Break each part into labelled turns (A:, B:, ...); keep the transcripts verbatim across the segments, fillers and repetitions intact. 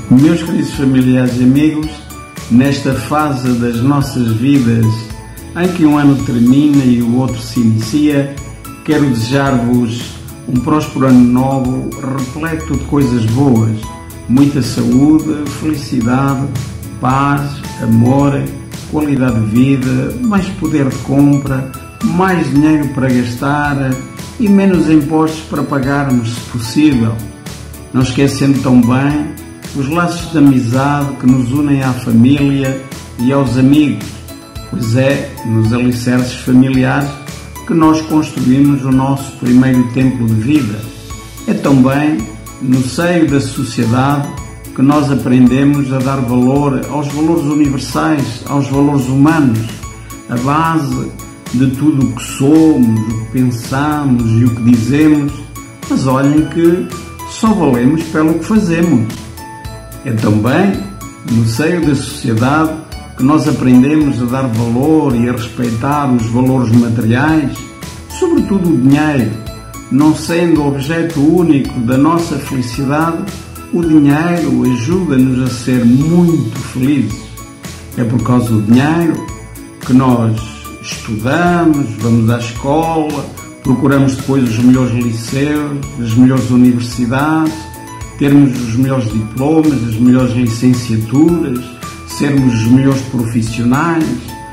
A: Meus queridos familiares e amigos, nesta fase das nossas vidas em que um ano termina e o outro se inicia, quero desejar-vos um próspero ano novo, repleto de coisas boas, muita saúde, felicidade, paz, amor, qualidade de vida, mais poder de compra, mais dinheiro para gastar e menos impostos para pagarmos, se possível. Não esquecendo também os laços de amizade que nos unem à família e aos amigos, pois é nos alicerces familiares que nós construímos o nosso primeiro templo de vida. É também no seio da sociedade que nós aprendemos a dar valor aos valores universais, aos valores humanos, a base de tudo o que somos, o que pensamos e o que dizemos, mas olhem que só valemos pelo que fazemos. É também no seio da sociedade que nós aprendemos a dar valor e a respeitar os valores materiais, sobretudo o dinheiro, não sendo o objeto único da nossa felicidade. O dinheiro ajuda-nos a ser muito felizes. É por causa do dinheiro que nós estudamos, vamos à escola, procuramos depois os melhores liceus, as melhores universidades, termos os melhores diplomas, as melhores licenciaturas, sermos os melhores profissionais,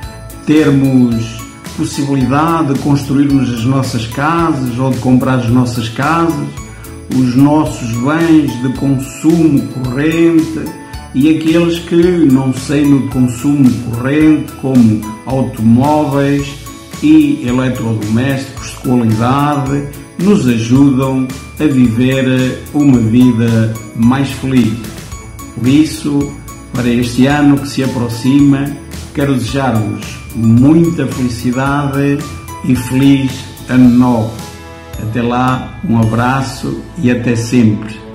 A: termos possibilidade de construirmos as nossas casas ou de comprar as nossas casas, os nossos bens de consumo corrente e aqueles que não sendo de consumo corrente, como automóveis e eletrodomésticos de qualidade, nos ajudam a viver uma vida mais feliz. Por isso, para este ano que se aproxima, quero desejar-vos muita felicidade e feliz ano novo. Até lá, um abraço e até sempre.